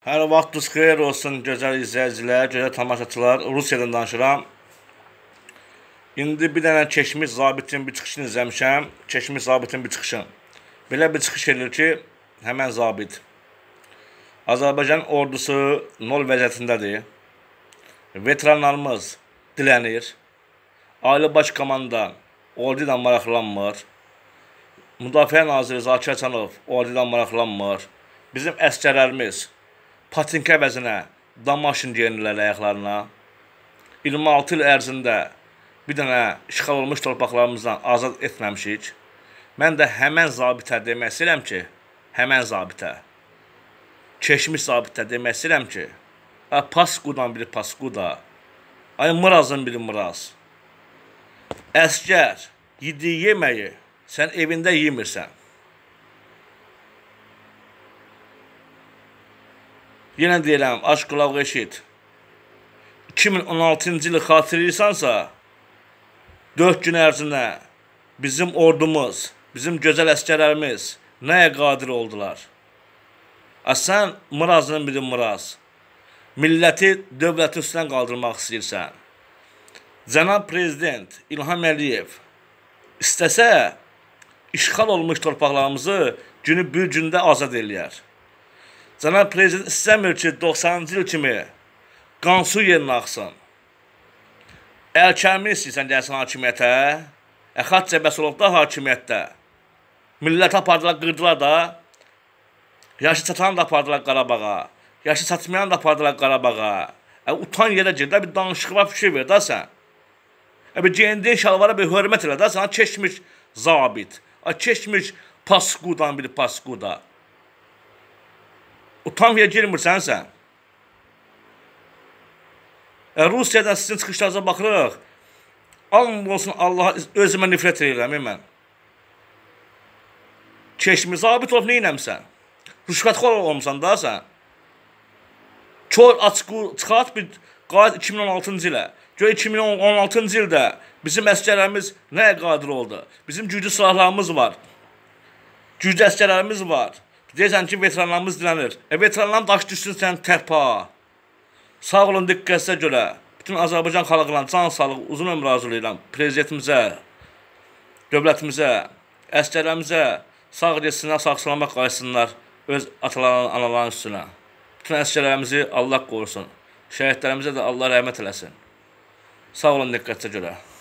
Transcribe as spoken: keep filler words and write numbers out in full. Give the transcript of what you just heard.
Hər vaxtınız xeyir olsun, gözəl izləyicilər, gözəl tamaşaçılar. Rusiyadan danışıram. İndi bir dənə keçmiş zabitin bir çıxışını izləmişəm. Keçmiş zabitin bir çıxışını. Belə bir çıxış edir ki, həmən zabit Azərbaycan ordusu nol vəziyyətindədir. Veteranlarımız dilənir. Ali Baş Komandan ordu ilə maraqlanmır. Müdafiə Naziri Zakir Həsənov ordu ilə maraqlanmır. Bizim əskərlərimiz patinka əvəzinə damaşın geyinirlər ayaqlarına. iyirmi altı il ərzində bir dənə işğal olmuş torpaqlarımızdan azad etməmişik. Mən də həmən zabitə demək istəyirəm ki, həmən zabitə, keçmiş zabitə demək istəyirəm ki, paskudan biri paskuda, ay mırazın biri mıraz. Əskər yediyi yeməyi sən evində yemirsən. Yenə deyirəm, aç qulaq eşit. iki min on altıncı ili xatırlayırsansa, dörd gün ərzində bizim ordumuz, bizim gözəl əskərlərimiz nəyə qadir oldular? Sən mırazın biri mıraz. Milləti, dövləti üstündən qaldırmaq istəyirsən. Cənab Prezident İlham Əliyev istəsə, işğal olmuş torpaqlarımızı günü bir gündə azad eləyər. Cənab Prezident istəmir ki, doxsanıncı il kimi qansu yerinə axsın. Əlkəmi istəyirsən gəlsin hakimiyyətə, Əxat Cəbəsulov da hakimiyyətdə. Millət apardılar, qırdılar da, yaşı çatan da apardılar Qarabağa, yaşı çatmayan da apardılar Qarabağa. Utan yerə gir, bir danışıqla fikir ver da sən. Bir geyindiyin şalvara bir hörmət elə da, sana keçmiş zabit, keçmiş paskudan bir paskuda. Utanmaya girmirsən sən. Rusiyadan sizin çıxışlarınıza baxırıq. And olsun Allaha özümə nifrət edirəm mən. Keçmiş zabit olub neynəmsən? Rüşvətxor olmuşsan da sən. Kör açıq çıxart bir qayıt iki min on altıncı ilə. Gör iki min on altıncı ildə bizim əskərlərimiz nəyə qadir oldu? Bizim güclü silahlarımız var. Güclü əskərlərimiz var. Deyirsən ki, veteranlarımız dilənir. E, veteranların daş düşsün sən tərpa. Sağ olun, diqqətsə görə. Bütün Azərbaycan xalqına can sağlıq, uzun ömrü arzulayıram. Prezidentimizə, dövlətimizə, əskərlərimizə sağ geçsinlər, sağ salamat qaysınlar öz ataların, anaların üstünə. Bütün əskərlərimizi Allah qorusun. Şəhidlərimizə də Allah rəhmət eləsin. Sağ olun, diqqətsə görə.